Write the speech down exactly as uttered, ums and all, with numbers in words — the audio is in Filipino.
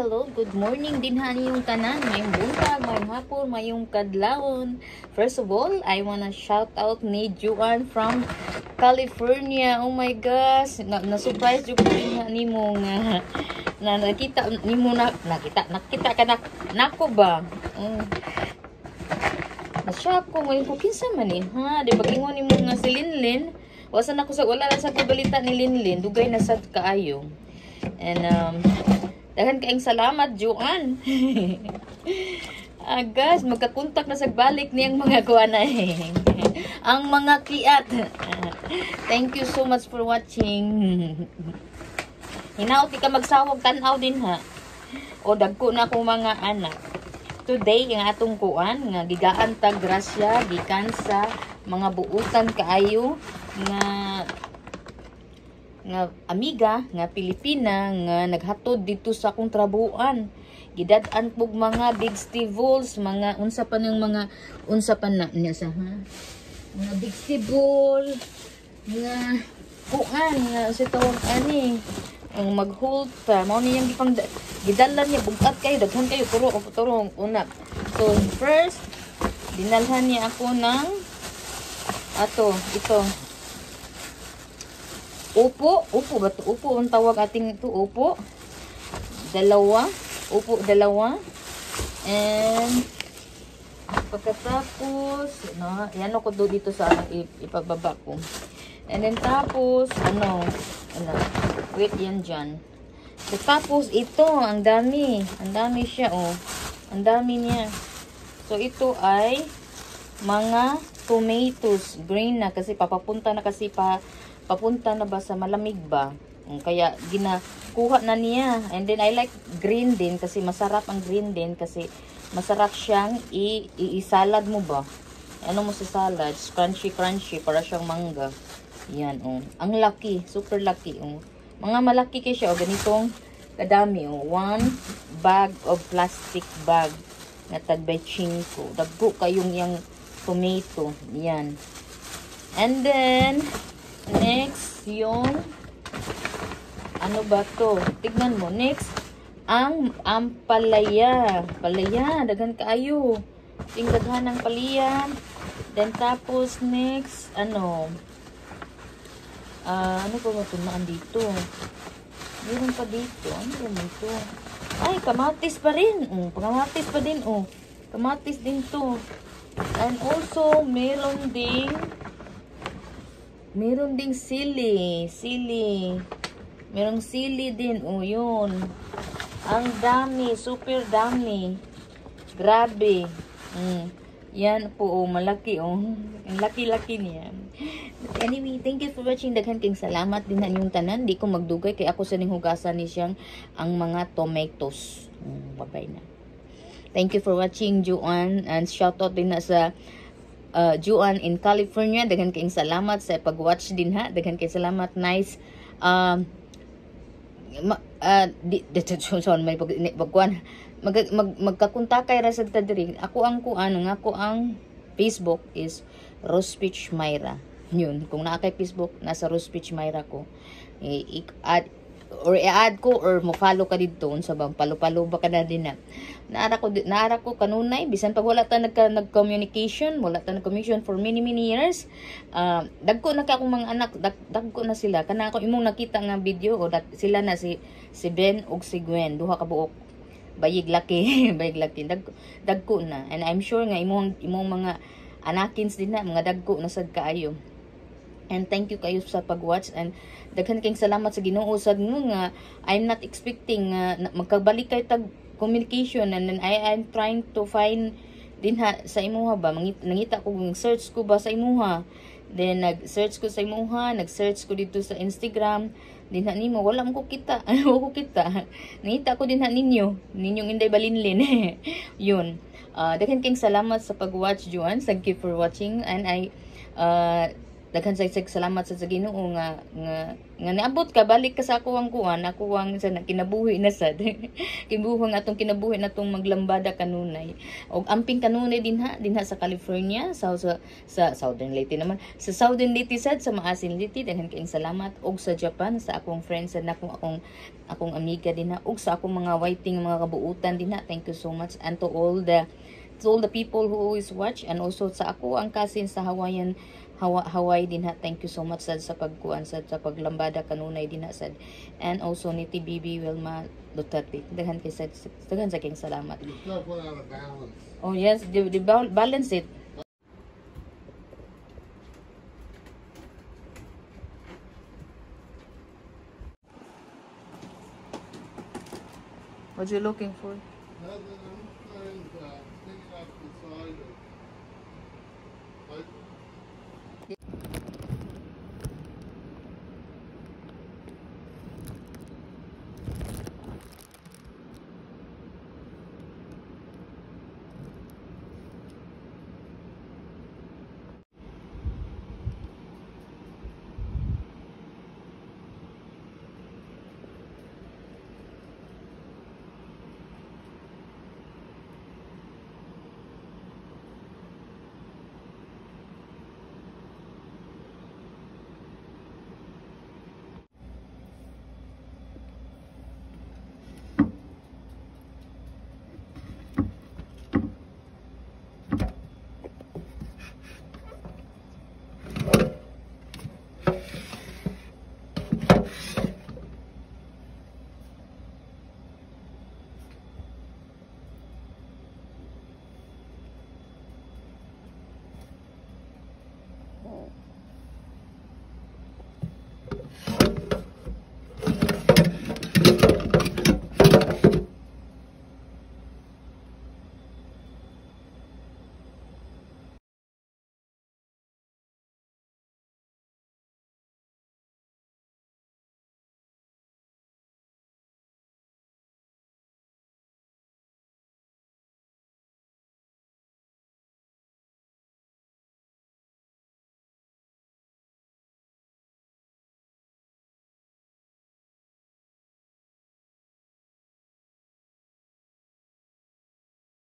hello, good morning din hani yung tanan, mayong buntag, mayong hapon, mayong kadlawon. First of all, I wanna shout out ni Juan from California. Oh my gosh, na, na surprise jud ko din hani mo nga na nakita ni mo na nakita nakita ka na nako ba. Um, na-shock ko ngayon ko kinsa man ni ha, di ba ingon nimo nga si Linlin. Wasa na ko sa wala lang sa balita ni Linlin, dugay na sad kaayo. And um daghan kaayong salamat, Juan. Ah, guys, magkakontak na sa balik niyang mga kuanay. Ang mga kiat. Thank you so much for watching. Hinaot di ka magsawag tanaw din ha. O dagko na akong mga anak. Today ang atong kuan nga gigaan tag grasya gikan sa mga buutan kaayo nga nga amiga nga Pilipina nga naghatod dito sa akong trabuan. Gidad-an pug mga vegetables, mga unsa pa ng mga unsa pa na niya sa ha. Mga vegetable nga kuan nga sa tawag ani ang mag-hold pa mao niyang gipang gidala niya bugat kayo daghan kayo puro o turong una. So first dinalhan niya ako ng ato ito upo, upo ba ito? Upo ang tawag ating ito, upo. Dalawa, upo dalawa. And pagkatapos, no, yan ako do dito sa ipababa ko. And then tapos, ano, ano, wait yan dyan. So, tapos ito, ang dami. Ang dami siya, oh. Ang dami niya. So, ito ay mga tomatoes. Green na kasi papapunta na kasi pa papunta na ba sa malamig ba? Kaya ginakuha na niya. And then I like green din kasi masarap ang green din kasi masarap siyang i-salad mo ba? Ano mo sa salad? Crunchy crunchy para siyang mangga. Yan oh. Ang laki, super laki oh. Mga malaki kay siya oh, ganitong kadami oh. One bag of plastic bag na tagbay chinko. Dagko kayong yang tomato. Yan. And then next, yung ano ba to? Tignan mo. Next, ang ampalaya. Palaya. Daghan kaayo. Ting daghan ng palaya. Then, tapos, next, ano? Uh, ano pa matumaan dito? Meron pa dito. Ano pa dito? Ay, kamatis pa rin. Um, kamatis pa din. Oh. Kamatis din to. And also, meron ding Meron ding sili. Sili. Merong sili din. O, yun. Ang dami. Super dami. Grabe. Mm. Yan po. O, malaki. O. Ang laki-laki niya. But anyway, thank you for watching. Daghan king salamat din na inyong tanan. Di ko magdugay. Kaya ako sa ning hugasan ni siyang ang mga tomatoes. Mm, babay na. Thank you for watching, Juan. And shout out din na sa Uh, Juan in California. Daghan kayong salamat sa pag-watch din ha. Daghan kayong salamat. Nice. Um, ma, uh, di, di, so, so, may pag, pagkuhan. Mag, mag, magkakuntakay ra sa tadiri. Ako ang kuan, nga ako ang Facebook is Rospich Myra. Yun. Kung naa kay Facebook, nasa Rospich Myra ko. I-add or i-add ko or mo-follow ka dito sa bang palo-palo ba ka na din na naara ko naara ko kanunay bisan pag wala ta nagka nag-communication wala ta nag-communication for many many years uh, dagko na ka akong mga anak dag, dagko na sila kana ako imong nakita nga video o dag, sila na si si Ben ug si Gwen duha ka buok bayig laki bayig laki dagko dagko na and I'm sure nga imong imong mga anakins din na mga dagko na sad kaayo. And thank you kayo sa pag-watch and daghan kayong salamat sa Ginoo sad mo nga I'm not expecting nga uh, magkabalik kay tag communication and then I am trying to find din ha sa imuha ba mangita nangita ko search ko ba sa imuha then nag-search ko sa imuha nag-search ko dito sa Instagram din ha nimo wala mo ko kita wala ko kita nangita ko din ha ninyo ninyong Inday Balinlin yun uh, daghan kayong salamat sa pag-watch Juan. Thank you for watching and I uh, daghan sa salamat sa Ginoo nga nga Nga naabot ka, balik ka sa ako ang kuan, ako ang sa kinabuhi na sad. Kibuhang atong kinabuhi na tong maglambada kanunay. Og amping kanunay dinha, dinha sa California, sa sa, sa Southern Leyte naman. Sa Southern Leyte sad, sa Maasin Leyte, daghan kayong salamat. Og sa Japan, sa akong friends sad na akong akong akong amiga dinha, og sa akong mga waiting mga kabuutan dinha. Thank you so much, and to all the to all the people who always watch, and also sa ako ang cousin sa Hawaiian Hawa, Hawaii din ha. Thank you so much sad sa pagkuan sad sa paglambada kanunay din ha sad. And also ni T B B Wilma Duterte. Daghan kay sad, daghan sa king salamat. You still put out of balance. Oh yes, the, the bal- balance it. What you looking for? Nothing, I'm trying to uh, take it off the side of